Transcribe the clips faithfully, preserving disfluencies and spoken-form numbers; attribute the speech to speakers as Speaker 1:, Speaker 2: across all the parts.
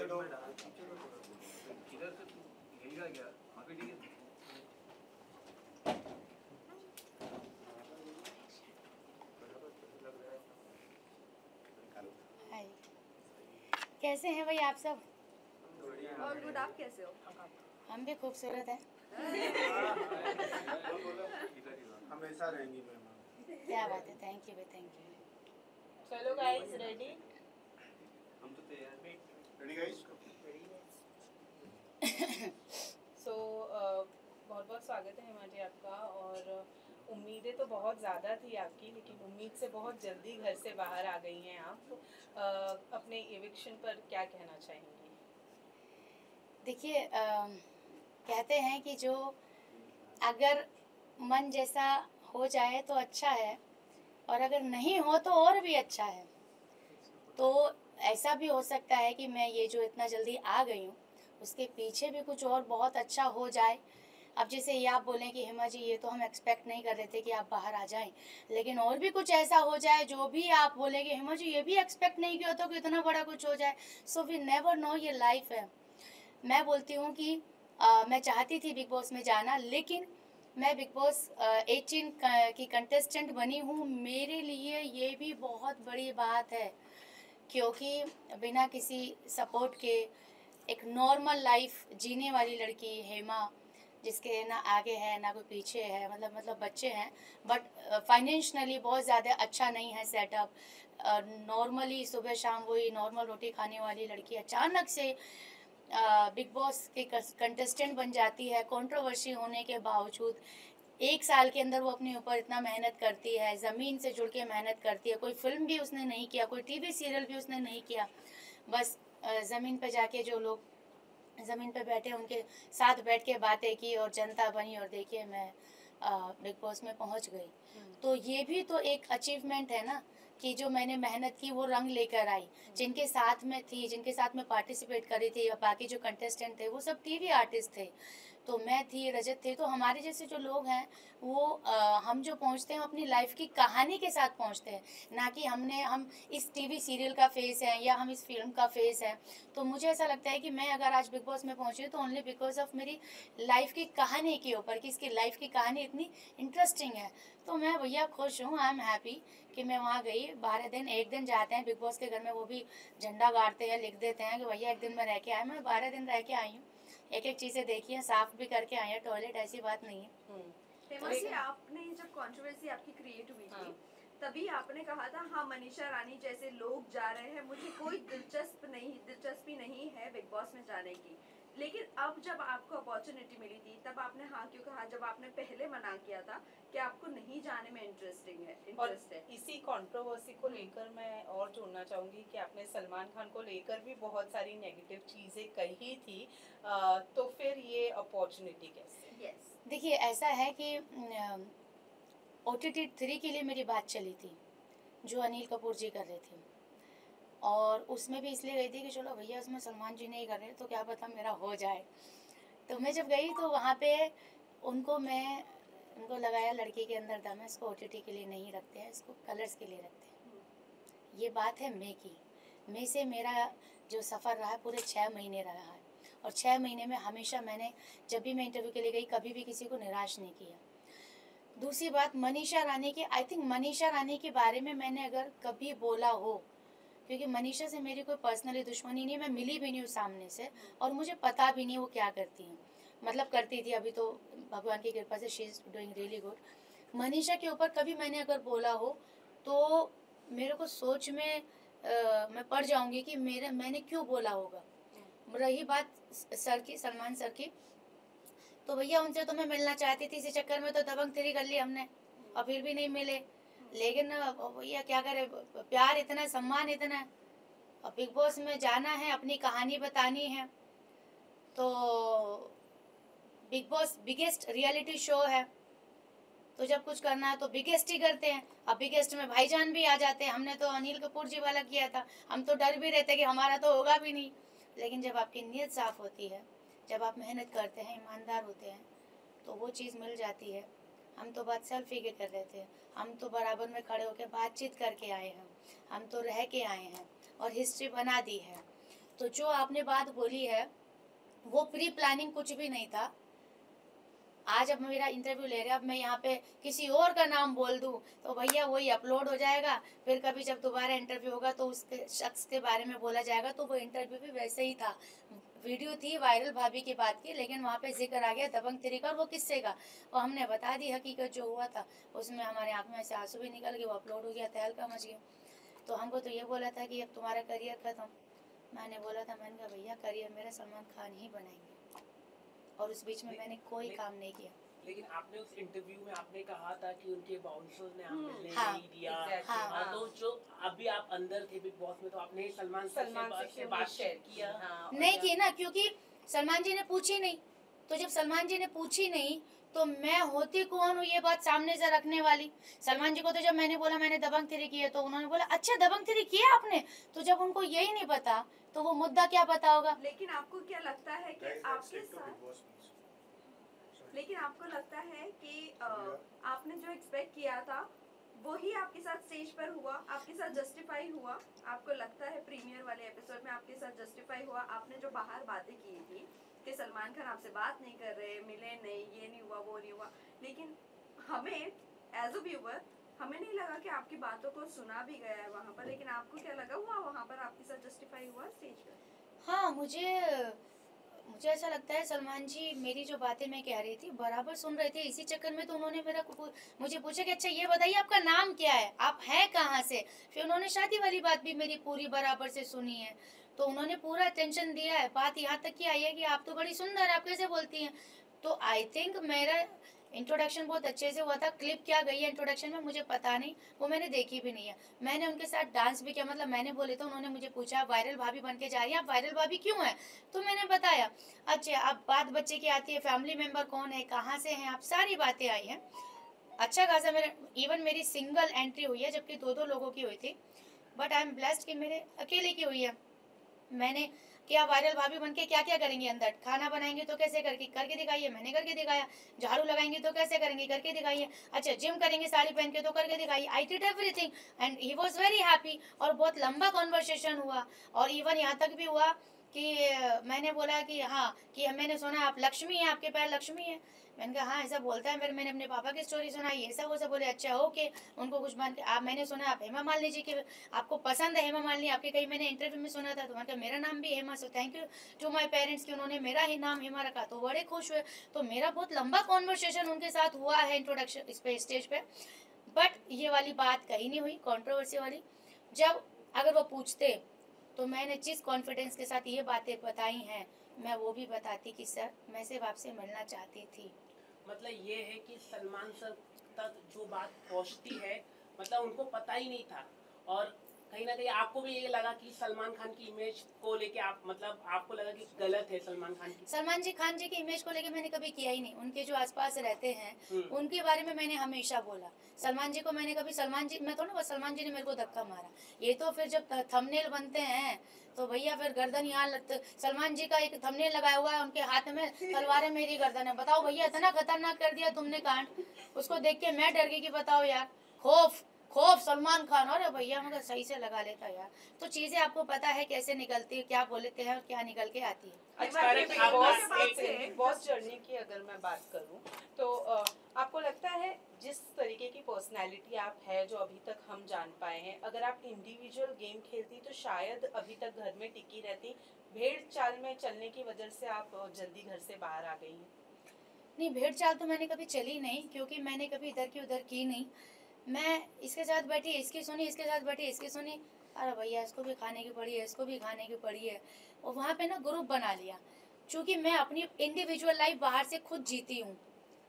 Speaker 1: दो।
Speaker 2: इधर से हिलेगा क्या? अभी ठीक है।
Speaker 3: हाय, कैसे हैं भाई आप सब?
Speaker 4: All good. आप कैसे हो?
Speaker 3: हम भी खूबसूरत हैं।
Speaker 1: हमेशा रहेंगी मैम।
Speaker 3: क्या बात है, थैंक यू भाई, थैंक यू।
Speaker 5: चलो गाइस, रेडी?
Speaker 2: हम तो तैयार हैं।
Speaker 1: Ready guys?
Speaker 5: सो बहुत बहुत स्वागत है हेमा जी आपका। और उम्मीदें तो बहुत ज़्यादा थी आपकी, लेकिन उम्मीद से बहुत जल्दी घर से बाहर आ गई हैं आप। तो uh, अपने एविक्शन पर क्या कहना चाहेंगी?
Speaker 3: देखिए, कहते हैं कि जो अगर मन जैसा हो जाए तो अच्छा है, और अगर नहीं हो तो और भी अच्छा है। तो ऐसा भी हो सकता है कि मैं ये जो इतना जल्दी आ गई हूँ उसके पीछे भी कुछ और बहुत अच्छा हो जाए। अब जैसे ये आप बोलें कि हेमा जी ये तो हम एक्सपेक्ट नहीं कर रहे थे कि आप बाहर आ जाएं, लेकिन और भी कुछ ऐसा हो जाए जो भी आप बोले कि हेमा जी ये भी एक्सपेक्ट नहीं किया तो कि इतना बड़ा कुछ हो जाए। सो वी नेवर नो, ये लाइफ है। मैं बोलती हूँ कि आ, मैं चाहती थी बिग बॉस में जाना, लेकिन मैं बिग बॉस एटीन की कंटेस्टेंट बनी हूँ। मेरे लिए ये भी बहुत बड़ी बात है, क्योंकि बिना किसी सपोर्ट के एक नॉर्मल लाइफ जीने वाली लड़की हेमा, जिसके ना आगे है ना कोई पीछे है, मतलब मतलब बच्चे हैं बट फाइनेंशियली बहुत ज़्यादा अच्छा नहीं है सेटअप। नॉर्मली सुबह शाम वही नॉर्मल रोटी खाने वाली लड़की अचानक से बिग बॉस के कंटेस्टेंट बन जाती है। कंट्रोवर्सी होने के बावजूद एक साल के अंदर वो अपने ऊपर इतना मेहनत करती है, ज़मीन से जुड़ के मेहनत करती है। कोई फिल्म भी उसने नहीं किया, कोई टीवी सीरियल भी उसने नहीं किया, बस ज़मीन पे जाके जो लोग ज़मीन पे बैठे उनके साथ बैठ के बातें की और जनता बनी, और देखिए मैं बिग बॉस में पहुंच गई। तो ये भी तो एक अचीवमेंट है ना, कि जो मैंने मेहनत की वो रंग लेकर आई। जिनके साथ में थी, जिनके साथ में पार्टिसिपेट करी थी, बाकी जो कंटेस्टेंट थे वो सब टीवी आर्टिस्ट थे, तो मैं थी, रजत थे। तो हमारे जैसे जो लोग हैं वो आ, हम जो पहुंचते हैं अपनी लाइफ की कहानी के साथ पहुंचते हैं, ना कि हमने हम इस टीवी सीरियल का फेस है या हम इस फिल्म का फेस है। तो मुझे ऐसा लगता है कि मैं अगर आज बिग बॉस में पहुंची हूँ तो ओनली बिकॉज ऑफ मेरी लाइफ की कहानी के ऊपर, कि इसकी लाइफ की कहानी इतनी इंटरेस्टिंग है। तो मैं भैया खुश हूँ, आई एम हैप्पी कि मैं वहाँ गई। बारह दिन एक दिन जाते हैं बिग बॉस के घर में, वो भी झंडा गाड़ते हैं, लिख देते हैं कि भैया एक दिन में रह के आए। मैं बारह दिन रह के आई हूँ, एक एक चीज़ें देखी हैं, साफ भी करके आई है टॉयलेट, ऐसी बात नहीं है।
Speaker 4: हेमा जी, आपने जब कंट्रोवर्सी आपकी क्रिएट हुई थी, तभी आपने कहा था हाँ मनीषा रानी जैसे लोग जा रहे हैं, मुझे कोई दिलचस्प नहीं दिलचस्पी नहीं है बिग बॉस में जाने की। लेकिन अब जब आपको अपॉर्चुनिटी मिली थी तब आपने हाँ क्यों कहा, जब आपने पहले मना किया था कि आपको नहीं जाने में इंटरेस्टिंग है इंटरेस्ट है।
Speaker 5: इसी कंट्रोवर्सी को लेकर मैं और जोड़ना चाहूँगी कि आपने सलमान खान को लेकर भी बहुत सारी नेगेटिव चीज़ें कही थी, आ, तो फिर ये अपॉर्चुनिटी कैसे?
Speaker 4: यस,
Speaker 3: देखिए ऐसा है कि ओ टी टी थ्री के लिए मेरी बात चली थी जो अनिल कपूर जी कर रहे थे, और उसमें भी इसलिए गई थी कि चलो भैया उसमें सलमान जी नहीं कर रहे तो क्या पता मेरा हो जाए। तो मैं जब गई तो वहाँ पे उनको मैं उनको लगाया लड़की के अंदर दम है, इसको ओ टी टी के लिए नहीं रखते हैं, इसको कलर्स के लिए रखते हैं। ये बात है मई की। मई से मेरा जो सफ़र रहा है पूरे छः महीने रहा है, और छः महीने में हमेशा मैंने जब भी मैं इंटरव्यू के लिए गई कभी भी किसी को निराश नहीं किया। दूसरी बात मनीषा रानी की, आई थिंक मनीषा रानी के बारे में मैंने अगर कभी बोला हो, क्योंकि मनीषा से मेरी कोई पर्सनली दुश्मनी नहीं, मैं मिली भी नहीं हूँ सामने से, और मुझे पता भी नहीं वो क्या करती हैं, मतलब करती थी, अभी तो भगवान की कृपा से she is doing really good. Manisha के ऊपर कभी मैंने अगर बोला हो तो मेरे को सोच में आ, मैं पड़ जाऊंगी कि मेरे मैंने क्यों बोला होगा। रही बात सर की, सलमान सर की, तो भैया उनसे तो मैं मिलना चाहती थी, इसी चक्कर में तो दबंग थ्री कर ली हमने और फिर भी नहीं मिले। लेकिन भैया क्या करे, प्यार इतना है, सम्मान इतना है, और बिग बॉस में जाना है, अपनी कहानी बतानी है। तो Bigg Boss biggest reality show है, तो जब कुछ करना है तो बिगेस्ट ही करते हैं। अब बिगेस्ट में भाईजान भी आ जाते हैं, हमने तो अनिल कपूर जी वाला किया था, हम तो डर भी रहते कि हमारा तो होगा भी नहीं। लेकिन जब आपकी नीयत साफ़ होती है, जब आप मेहनत करते हैं, ईमानदार होते हैं, तो वो चीज़ मिल जाती है। हम तो बात सेल्फी के कर रहे थे, हम तो बराबर में खड़े होकर बातचीत करके आए हैं, हम तो रह के आए हैं और हिस्ट्री बना दी है। तो जो आपने बात बोली है वो प्री प्लानिंग कुछ भी नहीं था। आज अब मेरा इंटरव्यू ले रहे हैं, अब मैं यहाँ पे किसी और का नाम बोल दूँ तो भैया वही अपलोड हो जाएगा, फिर कभी जब दोबारा इंटरव्यू होगा तो उसके शख्स के बारे में बोला जाएगा। तो वो इंटरव्यू भी वैसे ही था, वीडियो थी वायरल भाभी की बात की, लेकिन वहाँ पे जिक्र आ गया दबंग थ्री का और वो किस्से का, और हमने बता दी हकीकत जो हुआ था। उसमें हमारे आँख में से आंसू भी निकल गए, वो अपलोड हो गया, तहलका मच गया। तो हमको तो ये बोला था कि अब तुम्हारा करियर खत्म। मैंने बोला था, मैंने कहा भैया करियर मेरा सलमान खान ही बनाएंगे, और उस बीच में मैंने कोई काम नहीं किया।
Speaker 6: लेकिन आपने उस इंटरव्यू में आपने कहा था कि उनके बाउंसर्स ने
Speaker 4: हम्म,
Speaker 6: आपने
Speaker 3: हाँ,
Speaker 6: नहीं दिया।
Speaker 5: exactly,
Speaker 3: हाँ,
Speaker 6: हाँ, तो जो अभी आप अंदर थे बिग बॉस में, तो आपने सलमान सर
Speaker 5: सलमान
Speaker 6: से बात
Speaker 5: से
Speaker 6: से
Speaker 5: क्यों
Speaker 6: बात
Speaker 5: नहीं शेयर
Speaker 6: किया?
Speaker 5: किया? हाँ, और
Speaker 3: नहीं
Speaker 5: क्या-
Speaker 3: की ना, क्योंकि सलमान जी ने पूछी नहीं। तो जब सलमान जी ने पूछी नहीं तो मैं होती कौन हूँ ये बात सामने से रखने वाली। सलमान जी को तो जब मैंने बोला मैंने दबंग थ्री की है तो उन्होंने बोला अच्छा दबंग थ्री किया आपने, तो जब उनको यही नहीं पता तो वो मुद्दा क्या पता होगा।
Speaker 4: लेकिन आपको क्या लगता है कि
Speaker 1: Guys, let's
Speaker 4: आपके
Speaker 1: stick to
Speaker 4: साथ
Speaker 1: Big Boss, please. Sorry.
Speaker 4: लेकिन आपको लगता है कि अ, आपने जो एक्सपेक्ट किया था वही आपके साथ स्टेज पर हुआ, आपके साथ जस्टिफाई हुआ? आपको लगता है प्रीमियर वाले एपिसोड में आपके साथ जस्टिफाई हुआ? आपने जो बाहर बातें की थी कि सलमान खान आपसे बात नहीं कर रहे, मिले नहीं, ये नहीं हुआ, वो नहीं हुआ, लेकिन हमें एज अ व्यूअर हमें नहीं लगा कि आपकी बातों को सुना भी गया है वहाँ पर, लेकिन आपको क्या लगा हुआ वहाँ पर आपके साथ जस्टिफाई हुआ स्टेज पर?
Speaker 3: हाँ, मुझे मुझे ऐसा लगता है सलमान जी मेरी जो बातें मैं कह रही थी बराबर सुन रहे थे। इसी चक्कर में तो उन्होंने मेरा को- मुझे पूछा कि अच्छा ये बताइए आपका नाम क्या है, आप हैं कहाँ से। फिर उन्होंने शादी वाली बात भी मेरी पूरी बराबर से सुनी है, तो उन्होंने पूरा अटेंशन दिया है। बात यहाँ तक की आई है कि आप तो बड़ी सुंदर, आप कैसे बोलती हैं। तो आई थिंक मेरा इंट्रोडक्शन बहुत अच्छे से हुआ था। क्लिप क्या गई है इंट्रोडक्शन में मुझे पता नहीं, वो मैंने देखी भी नहीं है। मैंने उनके साथ डांस भी किया, मतलब मैंने बोले तो उन्होंने मुझे पूछा वायरल भाभी बन के जा रही है, आप वायरल भाभी क्यों है, तो मैंने बताया। अच्छा अब बात बच्चे की आती है, फैमिली मेंबर कौन है, कहाँ से हैं आप, सारी बातें आई हैं। अच्छा खासा मेरा इवन मेरी सिंगल एंट्री हुई है जबकि दो दो लोगों की हुई थी, बट आई एम ब्लेस्ड कि मेरे अकेले की हुई है। मैंने क्या वायरल भाभी बन के क्या क्या करेंगे, अंदर खाना बनाएंगे तो कैसे करके करके दिखाइए, मैंने करके दिखाया। झाड़ू लगाएंगे तो कैसे करेंगे, करके दिखाइए। अच्छा जिम करेंगे साड़ी पहन के तो करके दिखाइए। I did everything and he was very happy. और बहुत लंबा कॉन्वर्सेशन हुआ, और इवन यहाँ तक भी हुआ कि अ, मैंने बोला कि हाँ कि मैंने सुना आप लक्ष्मी हैं, आपके पैर लक्ष्मी है। मैंने कहा हाँ ऐसा बोलता है। फिर मैंने अपने पापा की स्टोरी सुनाई, ये सब वो सब बोले अच्छा ओके, उनको कुछ मान के आप, मैंने सुना आप हेमा मालिनी जी की आपको पसंद है हेमा मालिनी, आपके कहीं मैंने इंटरव्यू में सुना था, तो मैंने कहा मेरा नाम भी Hema, so thank you to my parents कि उन्होंने मेरा ही नाम हेमा रखा, तो बड़े खुश हुए। तो मेरा बहुत लंबा कॉन्वर्सेशन उनके साथ हुआ है इंट्रोडक्शन इस पे स्टेज पे, बट ये वाली बात कहीं नहीं हुई कंट्रोवर्सी वाली। जब अगर वो पूछते तो मैंने जिस कॉन्फिडेंस के साथ ये बातें बताई हैं मैं वो भी बताती कि सर मैं सिर्फ आपसे मिलना चाहती थी।
Speaker 6: मतलब ये है कि सलमान सर तक जो बात पहुंचती है, मतलब उनको पता ही नहीं था, और कहीं ना कहीं आपको भी ये लगा कि सलमान खान की इमेज को लेके आप, मतलब आपको लगा कि गलत है सलमान खान की।
Speaker 3: सलमान जी खान जी की इमेज को लेके मैंने कभी किया ही नहीं। उनके जो आसपास रहते हैं
Speaker 6: हम्म।
Speaker 3: उनके बारे में मैंने हमेशा बोला। सलमान जी को मैंने कभी सलमान जी मैं तो ना सलमान जी ने मेरे को धक्का मारा। ये तो फिर जब थंबनेल बनते हैं तो भैया फिर गर्दन यहाँ लगते। सलमान जी का एक थंबनेल लगाया हुआ है, उनके हाथ में तलवारें मेरी गर्दन है। बताओ भैया इतना खतरनाक कर दिया तुमने कांड, उसको देख के मैं डर गई कि बताओ यार, खौफ खौफ सलमान खान। और भैया मगर सही से लगा लेता यार। तो चीजें आपको पता है कैसे निकलती है, क्या बोलते हैं और क्या निकल के आती है।
Speaker 5: अच्छा
Speaker 4: Hema ji,
Speaker 5: Bigg
Speaker 4: Bigg Boss
Speaker 5: Boss
Speaker 4: के बाद से
Speaker 5: बिग बॉस जर्नी की अगर मैं बात करूं तो अ, आपको लगता है जिस तरीके की पर्सनालिटी आप है जो अभी तक हम जान पाए हैं, अगर आप इंडिविजुअल गेम खेलती तो शायद अभी तक घर में टिकी रहती, भेड़ चाल में चलने की वजह से आप अ, जल्दी घर से बाहर आ गई हैं?
Speaker 3: नहीं भेड़ चाल तो मैंने कभी चली नहीं, क्योंकि मैंने कभी इधर की उधर की नहीं। मैं इसके साथ बैठी इसकी सुनी, इसके साथ बैठी इसकी सुनी, अरे भैया इसको भी खाने की पड़ी है, इसको भी खाने की पड़ी है। और वहाँ पे ना ग्रुप बना लिया। चूँकि मैं अपनी इंडिविजुअल लाइफ बाहर से खुद जीती हूँ,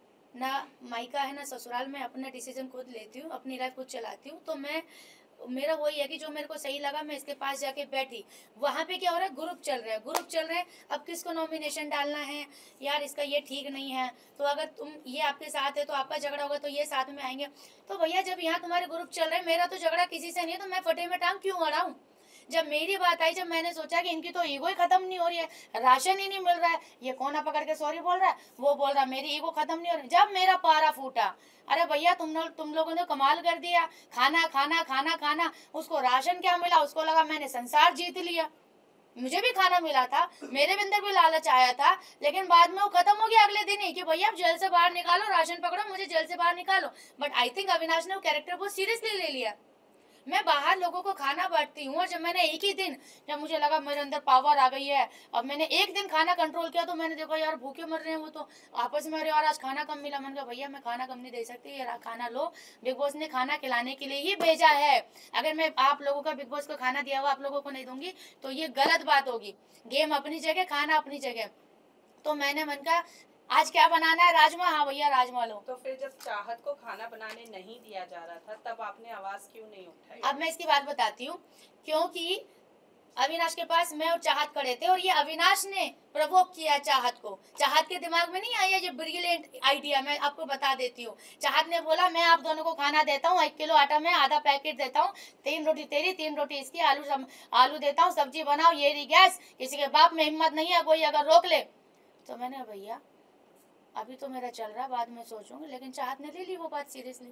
Speaker 3: ना मायका है ना ससुराल में, अपना डिसीजन खुद लेती हूँ, अपनी लाइफ खुद चलाती हूँ। तो मैं मेरा वही है कि जो मेरे को सही लगा मैं इसके पास जाके बैठी। वहाँ पे क्या हो रहा है, ग्रुप चल रहा है ग्रुप चल रहे हैं अब किसको नॉमिनेशन डालना है, यार इसका ये ठीक नहीं है, तो अगर तुम ये आपके साथ है तो आपका झगड़ा होगा तो ये साथ में आएंगे। तो भैया जब यहाँ तुम्हारे ग्रुप चल रहे हैं, मेरा तो झगड़ा किसी से नहीं है, तो मैं फटे में टांग क्यों अड़ाऊं। जब मेरी बात आई, जब मैंने सोचा कि इनकी तो ईगो ही खत्म नहीं हो रही है, राशन ही नहीं मिल रहा है, ये कोना पकड़ के सॉरी बोल रहा है, वो बोल रहा है मेरी ईगो खत्म नहीं हो रही, जब मेरा पारा फूटा, अरे भैया तुम लोग तुम लोगों ने कमाल कर दिया, खाना खाना खाना खाना, उसको राशन क्या मिला, उसको लगा मैंने संसार जीत लिया। मुझे भी खाना मिला था, मेरे भी अंदर भी लालच आया था, लेकिन बाद में वो खत्म हो गया अगले दिन ही कि भैया आप जेल से बाहर निकालो, राशन पकड़ो, मुझे जेल से बाहर निकालो। बट आई थिंक अविनाश ने वो कैरेक्टर बहुत सीरियसली ले लिया। मैं बाहर लोगों को खाना बांटती हूँ, और जब मैंने एक ही दिन, जब मुझे लगा मेरे अंदर पावर आ गई है, अब मैंने एक दिन खाना कंट्रोल किया, तो मैंने देखा यार भूखे मर रहे हैं वो तो आपस में, अरे यार आज खाना कम मिला। मैंने कहा भैया मैं खाना कम नहीं दे सकती, यार खाना लो, बिग बॉस ने खाना खिलाने के लिए ही भेजा है। अगर मैं आप लोगों का बिग बॉस को खाना दिया हुआ आप लोगों को नहीं दूंगी तो ये गलत बात होगी। गेम अपनी जगह, खाना अपनी जगह। तो मैंने मन का आज क्या बनाना है, राजमा, हाँ भैया राजमा लो।
Speaker 5: तो फिर जब चाहत को खाना बनाने नहीं दिया जा रहा था तब आपने आवाज क्यों नहीं उठाई?
Speaker 3: अब मैं इसकी बात बताती हूँ, क्योंकि अविनाश के पास मैं और चाहत खड़े थे, और ये अविनाश ने प्रवोक किया चाहत को। चाहत के दिमाग में नहीं आया ये ब्रिलियंट आइडिया, मैं आपको बता देती हूँ। चाहत ने बोला मैं आप दोनों को खाना देता हूँ, एक किलो आटा में आधा पैकेट देता हूँ, तीन रोटी तेरी तीन रोटी इसकी, आलू सम, आलू देता हूँ, सब्जी बनाओ, ये रही गैस, किसी के बाप में हिम्मत नहीं है कोई अगर रोक ले। तो मैंने भैया अभी तो मेरा चल रहा, बाद में सोचूंगी, लेकिन चाहत ने ले ली वो बात सीरियसली।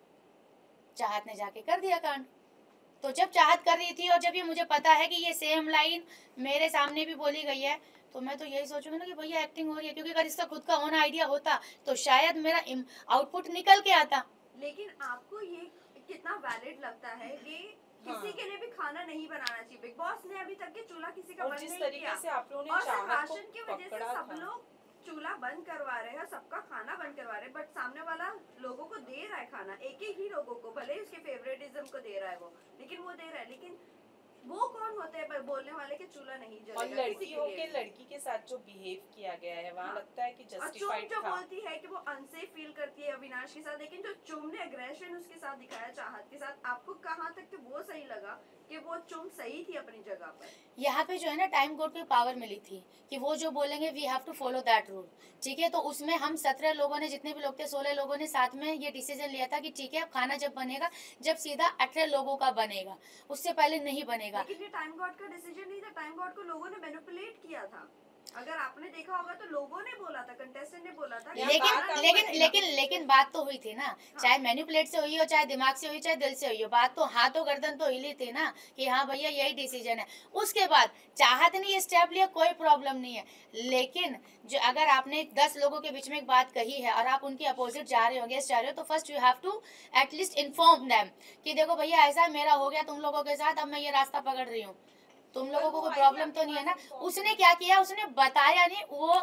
Speaker 3: चाहत ने जाके कर दिया कांड। तो जब चाहत कर रही थी और जब ये मुझे पता है कि ये सेम लाइन मेरे सामने भी बोली गई है, तो मैं तो यही सोचूंगी ना कि भैया एक्टिंग हो रही है, क्योंकि अगर इसका खुद का ओन आइडिया होता तो शायद मेरा आउटपुट निकल के आता।
Speaker 4: लेकिन आपको ये कितना वैलिड लगता है कि
Speaker 5: हाँ।
Speaker 4: किसी के लिए भी खाना नहीं बनाना चाहिए? बिग बॉस ने अभी तक के चूल्हा किसी का
Speaker 5: और
Speaker 4: बंद
Speaker 5: जिस
Speaker 4: नहीं
Speaker 5: तरीके
Speaker 4: किया,
Speaker 5: से आप लोगों ने
Speaker 4: और सिर्फ
Speaker 5: चाहत
Speaker 4: राशन की
Speaker 5: को
Speaker 4: वजह से
Speaker 5: पकड़ा
Speaker 4: सब
Speaker 5: था।
Speaker 4: लोग चूल्हा बंद करवा रहे हैं, सबका खाना बंद करवा रहे हैं, बट सामने वाला लोगों को दे रहा है खाना, एक एक ही लोगों को, भले ही उसके फेवरेटिज्म को दे रहा है वो, लेकिन वो दे रहा है। लेकिन वो कौन होते हैं बोलने वाले कि चूल्हा नहीं
Speaker 5: और
Speaker 4: जलेगा
Speaker 5: लड़की
Speaker 4: किसी के
Speaker 5: होके
Speaker 4: लिए?
Speaker 5: लड़की के साथ जो बिहेव किया गया है वहाँ
Speaker 4: हाँ।
Speaker 5: लगता है कि
Speaker 4: और चुम
Speaker 5: जस्टिफाइड
Speaker 4: जो
Speaker 5: था।
Speaker 4: बोलती है कि वो अनसेफ फील करती है अविनाश के साथ, लेकिन जो चुम ने एग्रेशन उसके साथ दिखाया चाहत के साथ, आपको कहाँ तक कि वो सही लगा कि वो चुम सही थी अपनी जगह पर?
Speaker 3: यहाँ पे जो है ना टाइम कोड की पावर मिली थी कि वो जो बोलेंगे we have to follow that rule, ठीक है। तो उसमें हम सत्रह लोगों ने, जितने भी लोग थे, सोलह लोगों ने साथ में ये डिसीजन लिया था कि ठीक है अब खाना जब बनेगा, जब सीधा अठारह लोगों का बनेगा, उससे पहले नहीं बनेगा।
Speaker 4: लेकिन ये टाइम गॉड का डिसीजन नहीं था, टाइम गॉड को लोगों ने मैनिपुलेट किया था। अगर आपने देखा होगा तो लोगों ने बोला था, कंटेस्टेंट ने बोला था कि
Speaker 3: लेकिन
Speaker 4: खाना नहीं
Speaker 3: लेकिन
Speaker 4: बनेगा।
Speaker 3: लेकिन लेकिन बात तो हुई थी ना, चाहे मैनिपुलेट से हुई हो, चाहे दिमाग से हुई, चाहे दिल से हुई हो, बात तो हाथों गर्दन तो हिली थी ना कि हाँ भैया यही डिसीजन है। उसके बाद चाहत ने ये स्टेप लिया, कोई प्रॉब्लम नहीं है, लेकिन जो अगर आपने दस लोगों के बीच में एक बात कही है और आप उनकी अपोजिट जा रहे हो, अगेंस्ट जा रहे हो, तो first you have to at least inform them कि देखो भैया ऐसा मेरा हो गया तुम लोगों के साथ, अब मैं ये रास्ता पकड़ रही हूँ, तुम लोगों को कोई प्रॉब्लम तो नहीं है ना। उसने क्या किया, उसने बताया नहीं, वो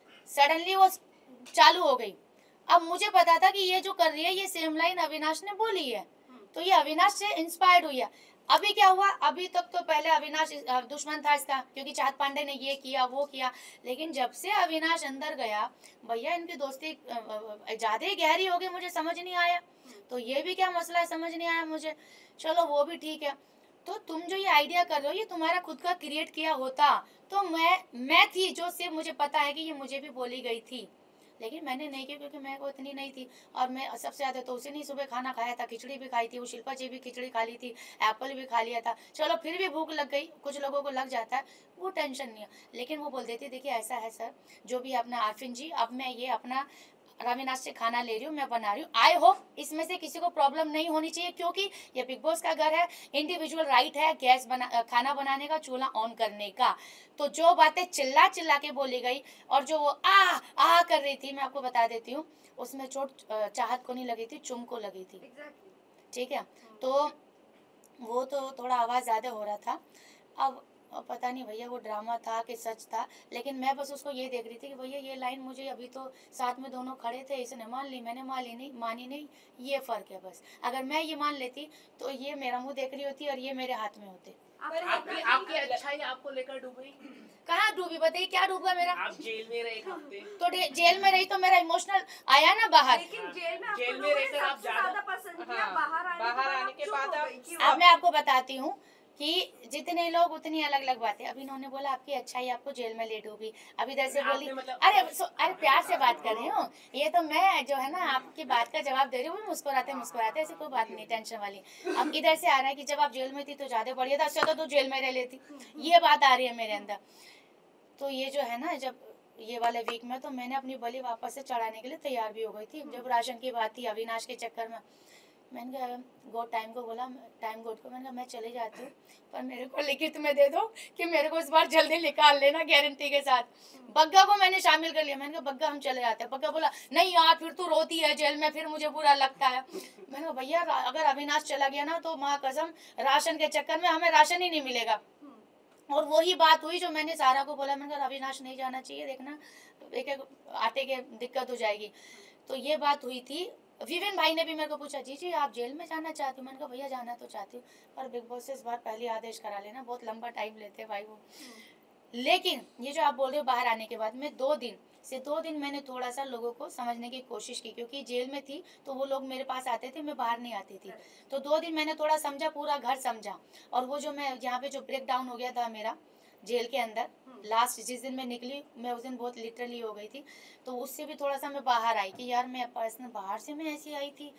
Speaker 3: सडनली वो चालू हो गई। अब मुझे पता था कि ये जो कर रही है ये सेम लाइन अविनाश ने बोली है, तो ये अविनाश से इंस्पायर्ड हुई है। अभी क्या हुआ, अभी तक तो पहले अविनाश दुश्मन था इसका, क्योंकि चाहत पांडे ने ये किया वो किया, लेकिन जब से अविनाश अंदर गया भैया इनकी दोस्ती ज्यादा ही गहरी हो गई, मुझे समझ नहीं आया। तो ये भी क्या मसला है, समझ नहीं आया मुझे। चलो वो भी ठीक है। तो तुम जो ये आइडिया कर रहे हो ये तुम्हारा खुद का क्रिएट किया होता तो मैं मैं थी जो सिर्फ मुझे पता है कि ये मुझे भी बोली गई थी, लेकिन मैंने नहीं किया क्योंकि मैं को इतनी नहीं थी। और मैं सबसे ज़्यादा तो उसी ने सुबह खाना खाया था, खिचड़ी भी खाई थी, वो शिल्पा जी भी खिचड़ी खा ली थी, एप्पल भी खा लिया था। चलो फिर भी भूख लग गई, कुछ लोगों को लग जाता है, वो टेंशन नहीं है। लेकिन वो बोल देती देखिए ऐसा है सर, जो भी अपना आरफिन जी, अब मैं ये अपना अविनाश से खाना ले रही हूँ, मैं बना रही हूँ, आई होप इसमें से किसी को प्रॉब्लम नहीं होनी चाहिए, क्योंकि ये बिग बॉस का घर है, इंडिविजुअल राइट है गैस बना खाना बनाने का, चूल्हा ऑन करने का। तो जो बातें चिल्ला चिल्ला के बोली गई और जो वो आ आ कर रही थी, मैं आपको बता देती हूँ उसमें चोट चाहत को नहीं लगी थी, चुम को लगी थी, ठीक है। तो वो तो थोड़ा आवाज़ ज़्यादा हो रहा था। अब और पता नहीं भैया वो ड्रामा था कि सच था, लेकिन मैं बस उसको ये देख रही थी कि भैया ये लाइन मुझे अभी तो साथ में दोनों खड़े थे, इसने मान ली, मैंने मान ली नहीं मानी नहीं, ये फ़र्क है बस। अगर मैं ये मान लेती तो ये मेरा मुंह देख रही होती और ये मेरे हाथ में होते।
Speaker 6: आपकी आपकी अच्छाई आपको लेकर डूबी?
Speaker 3: कहाँ डूबी बताइए, क्या डूबा मेरा?
Speaker 6: आप जेल में रहे एक हफ्ते,
Speaker 3: तो जेल में रही तो मेरा इमोशनल आया ना बाहर।
Speaker 4: लेकिन जेल में
Speaker 6: जेल
Speaker 4: आपको
Speaker 6: में
Speaker 4: लोगों ने
Speaker 6: रहकर आप
Speaker 4: सबसे
Speaker 6: ज्यादा-
Speaker 4: ज्यादा पसंद किया,
Speaker 5: हाँ,
Speaker 4: बाहर आने
Speaker 5: बाहर
Speaker 4: के
Speaker 5: आने के
Speaker 4: बाद
Speaker 5: बाद
Speaker 4: आप
Speaker 5: आप-
Speaker 4: चुप हो गई।
Speaker 3: अब मैं आपको बताती हूँ कि जितने लोग उतनी अलग अलग बातें। अभी इन्होंने बोला आपकी अच्छाई आपको जेल में ले डूबी, अभी इधर से बोली
Speaker 6: आपने मतलब-
Speaker 3: अरे सो, अरे प्यार से बात कर रही हूँ, ये तो मैं जो है ना आपकी बात का जवाब दे रही हूँ, मुस्कुराते मुस्कुराते, ऐसी कोई बात नहीं टेंशन वाली। अब इधर से आ रहा है कि जब आप जेल में थी तो ज्यादा बढ़िया था, अच्छा तो तू जेल में रह लेती, ये बात आ रही है मेरे अंदर। तो ये जो है ना, जब ये वाले वीक में तो मैंने अपनी बलि वापस से चढ़ाने के लिए तैयार भी हो गई थी। जब राशन की बात थी अविनाश के चक्कर में, मैंने कहा गॉड टाइम को बोला, टाइम गॉड को, मैंने कहा मैं चले जाती हूँ पर मेरे को लिखित में दे दो कि मेरे को इस बार जल्दी निकाल लेना गारंटी के साथ। बग्गा को मैंने शामिल कर लिया। मैंने कहा बग्गा हम चले जाते हैं। बग्गा बोला नहीं यार फिर तू रोती है जेल में, फिर मुझे बुरा लगता है। मैंने कहा भैया अगर अविनाश चला गया ना तो माँ कसम राशन के चक्कर में हमें राशन ही नहीं मिलेगा। और वही बात हुई जो मैंने सारा को बोला। मैंने कहा अविनाश नहीं जाना चाहिए, देखना एक एक आटे के दिक्कत हो जाएगी। तो ये बात हुई थी। विवेन भाई ने भी मेरे को पूछा जी जी आप जेल में जाना चाहती हूँ? मैंने कहा भैया जाना तो चाहती हूँ पर बिग बॉस से इस बार पहले आदेश करा लेना, बहुत लंबा टाइम लेते हैं भाई वो। लेकिन ये जो आप बोल रहे हो बाहर आने के बाद में दो दिन से दो दिन मैंने थोड़ा सा लोगों को समझने की कोशिश की, क्योंकि जेल में थी तो वो लोग मेरे पास आते थे, मैं बाहर नहीं आती थी। तो दो दिन मैंने थोड़ा समझा, पूरा घर समझा। और वो जो मैं यहाँ पे जो ब्रेक डाउन हो गया था मेरा जेल के अंदर, लास्ट जिस दिन मैं निकली मैं उस दिन बहुत लिटरली हो गई थी। तो उससे भी थोड़ा सा मैं बाहर आई कि यार मैं पर्सनल बाहर से मैं ऐसी आई थी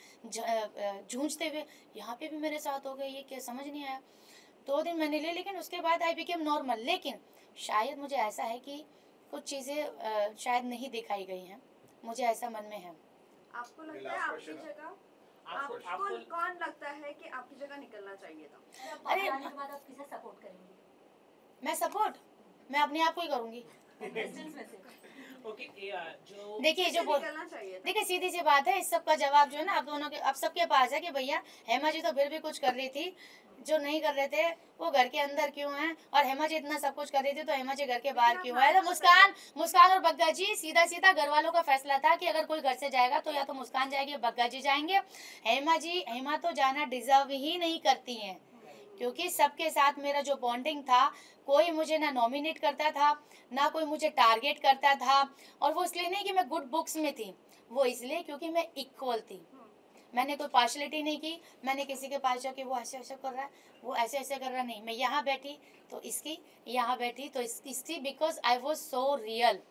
Speaker 3: जूझते हुए, यहाँ पे भी मेरे साथ हो गया, ये क्या समझ नहीं आया। दो दिन मैंने लिए लेकिन उसके बाद आई बिकेम नॉर्मल। लेकिन शायद मुझे ऐसा है कि कुछ चीज़ें शायद नहीं दिखाई गई हैं, मुझे ऐसा मन में है।
Speaker 4: आपको लगता है आपकी जगह आपको कौन लगता है कि आपकी जगह निकलना चाहिए था?
Speaker 3: अरे
Speaker 1: आने के बाद आप किसे सपोर्ट करेंगे?
Speaker 3: मैं सपोर्ट मैं अपने आप को ही करूंगी।
Speaker 1: Contestants में से
Speaker 6: ओके जो
Speaker 3: देखिए जो बोल
Speaker 4: निकलना चाहिए था?
Speaker 3: देखिए सीधी सी बात है, इस सब का जवाब जो है ना आप दोनों के अब सबके पास है कि भैया हेमा जी तो फिर भी कुछ कर रही थी, जो नहीं कर रहे थे वो घर के अंदर क्यों हैं, और हेमा जी इतना सब कुछ कर रही थी तो हेमा जी घर के बाहर क्यों है। तो मुस्कान मुस्कान और बग्गा जी सीधा सीधा घर वालों का फैसला था कि अगर कोई घर से जाएगा तो या तो मुस्कान जाएगी या बग्गा जी जाएंगे। हेमा जी हेमा तो जाना डिजर्व ही नहीं करती हैं, क्योंकि सबके साथ मेरा जो बॉन्डिंग था, कोई मुझे ना नॉमिनेट करता था ना कोई मुझे टारगेट करता था। और वो इसलिए नहीं कि मैं गुड बुक्स में थी, वो इसलिए क्योंकि मैं इक्वल थी। मैंने कोई पार्शलिटी नहीं की, मैंने किसी के पास जाके वो ऐसे ऐसे कर रहा है वो ऐसे ऐसे कर रहा नहीं, मैं यहाँ बैठी तो इसकी, यहाँ बैठी तो इस, इसकी, because I was so real.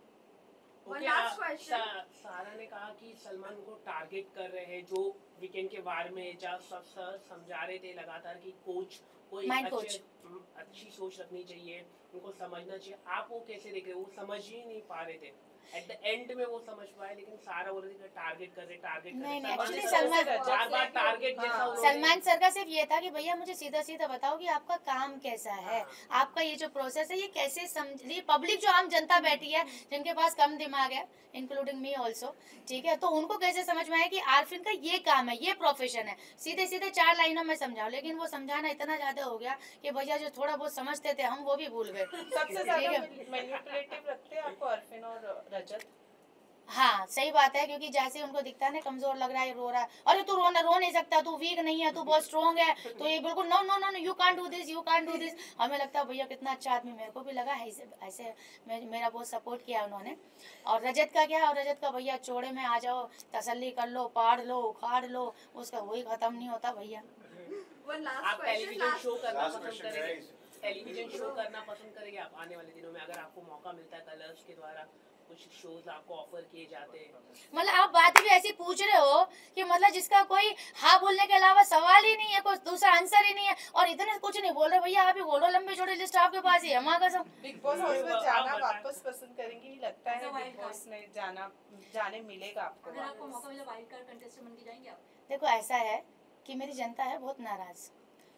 Speaker 4: One
Speaker 6: okay,
Speaker 4: last
Speaker 6: आ-
Speaker 4: question.
Speaker 6: सा- सारा ने कहा कि सलमान को टारगेट कर रहे हैं, जो वीकेंड के बारे में जब सब सर समझा रहे थे लगातार कि कोच कोई
Speaker 3: Mind
Speaker 6: अच्छे
Speaker 3: coach.
Speaker 6: हम्म, अच्छी सोच रखनी चाहिए, उनको समझना चाहिए। आप वो कैसे देख रहे हो? वो समझ ही नहीं पा रहे थे, एट द एंड में वो समझ पाए, लेकिन सारा बोल रहे थे टारगेट कर रहे टारगेट कर
Speaker 3: नहीं,
Speaker 6: रहे।
Speaker 3: नहीं, actually
Speaker 6: सर
Speaker 3: सलमान-
Speaker 6: से चार बार टारगेट जैसा
Speaker 5: हाँ।
Speaker 6: उन्होंने-
Speaker 3: सलमान सर का सिर्फ ये था कि भैया मुझे सीधा सीधा बताओ कि आपका काम कैसा है, आपका ये जो प्रोसेस है ये कैसे समझ ली। पब्लिक जो आम जनता बैठी है जिनके पास कम दिमाग है, इंक्लूडिंग मी ऑल्सो, ठीक है, तो उनको कैसे समझ में आया कि आरफिन का ये काम है, ये प्रोफेशन है। सीधे सीधे चार लाइनों में समझाओ, लेकिन वो समझाना इतना ज्यादा हो गया कि भैया जो थोड़ा बहुत समझते थे हम वो भी भूल गए।
Speaker 5: सबसे
Speaker 3: ठीक
Speaker 5: ज्यादा
Speaker 3: है।
Speaker 5: मैनिपुलेटिव लगते हैं आपको अरफिन और रजत?
Speaker 3: हाँ सही बात है, क्योंकि जैसे उनको दिखता है ना कमजोर लग रहा है, रो रहा है, अरे तू रो रो नहीं सकता, तू वीक नहीं है, तू बहुत स्ट्रॉन्ग है, तो ये बिल्कुल no no no you can't do this, you can't do this. हमें लगता है भैया कितना अच्छा आदमी, मेरे को भी लगा है ऐसे ऐसे मे- मेरा बहुत सपोर्ट किया उन्होंने। और रजत का क्या है, और रजत का भैया चौड़े में आ जाओ, तसल्ली कर लो, पाड़ लो, उखाड़ लो, उसका वही खत्म नहीं होता भैया।
Speaker 4: One last
Speaker 6: आप
Speaker 4: question,
Speaker 6: टेलीविजन
Speaker 4: last-
Speaker 6: शो करना
Speaker 2: Last
Speaker 6: पसंद
Speaker 2: question
Speaker 6: करेंगे?
Speaker 2: है
Speaker 6: टेलीविजन शो करना पसंद करेंगे आप आने वाले दिनों में, अगर आपको मौका मिलता है कलर्स के द्वारा कुछ शोज आपको ऑफर किए जाते हैं?
Speaker 3: मतलब आप बातें भी ऐसी पूछ रहे हो कि मतलब जिसका कोई हाँ बोलने के अलावा सवाल ही नहीं है, कोई दूसरा आंसर ही नहीं है, और इतने कुछ नहीं बोल रहे भैया। आप ही बोलो, लंबी चौड़ी लिस्ट आपके पास ही है, माँ कसम।
Speaker 5: बिग बॉस हाउस में
Speaker 6: आप
Speaker 5: जाना
Speaker 6: बताएं।
Speaker 5: वापस पसंद करेंगी? लगता है बिग बॉस में जाना जाने मिलेगा आपको
Speaker 1: अगर आपको
Speaker 5: वापस?
Speaker 1: मौका मिला वाइल्ड कार्ड कंटेस्टेंट बन के जाएंगे आप?
Speaker 3: देखो ऐसा है कि मेरी जनता है बहुत नाराज,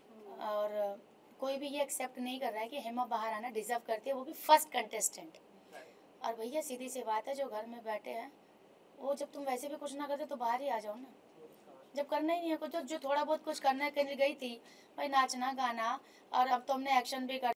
Speaker 3: और कोई भी ये एक्सेप्ट नहीं कर रहा है कि हेमा बाहर आना डिजर्व करती है, वो भी फर्स्ट कंटेस्टेंट। और भैया सीधी सी बात है, जो घर में बैठे हैं वो जब तुम वैसे भी कुछ ना करते तो बाहर ही आ जाओ ना। जब करना ही नहीं है कुछ, तो जो थोड़ा बहुत कुछ करने के लिए गई थी भाई, नाचना गाना, और अब तो हमने एक्शन भी कर